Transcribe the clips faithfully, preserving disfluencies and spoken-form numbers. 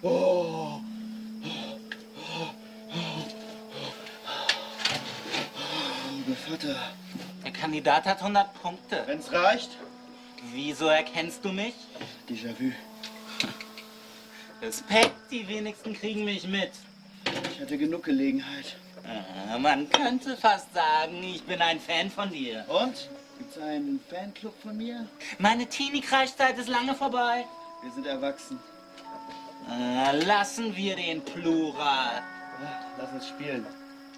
Oh. Lieber Vater. Der Kandidat hat hundert Punkte. Wenn's reicht. Wieso erkennst du mich? Déjà-vu. Respekt, die wenigsten kriegen mich mit. Ich hatte genug Gelegenheit. Ah, man könnte fast sagen, ich bin ein Fan von dir. Und? Gibt's einen Fanclub von mir? Meine Teenie-Kreiszeit ist lange vorbei. Wir sind erwachsen. Ah, lassen wir den Plural. Lass uns spielen.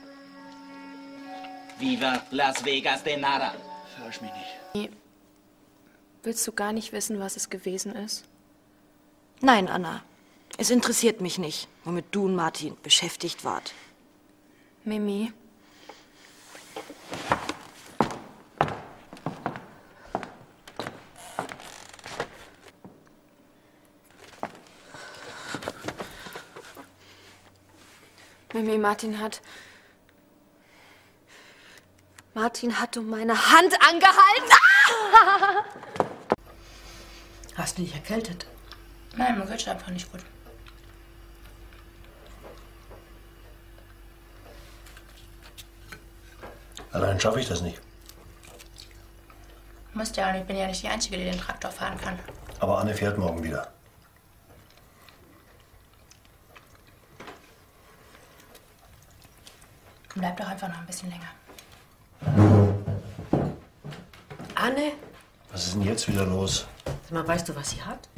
Viva Las Vegas de Nada. Verarsch mich nicht. Willst du gar nicht wissen, was es gewesen ist? Nein, Anna. Es interessiert mich nicht, womit du und Martin beschäftigt wart. Mimi. Mimi, Martin hat... Martin hat um meine Hand angehalten. Ah! Hast du dich erkältet? Nein, mir geht's einfach nicht gut. Allein schaffe ich das nicht. Musst ja auch nicht, ich bin ja nicht die Einzige, die den Traktor fahren kann. Aber Anne fährt morgen wieder. Bleib doch einfach noch ein bisschen länger. Anne? Was ist denn jetzt wieder los? Sag mal, weißt du, was sie hat?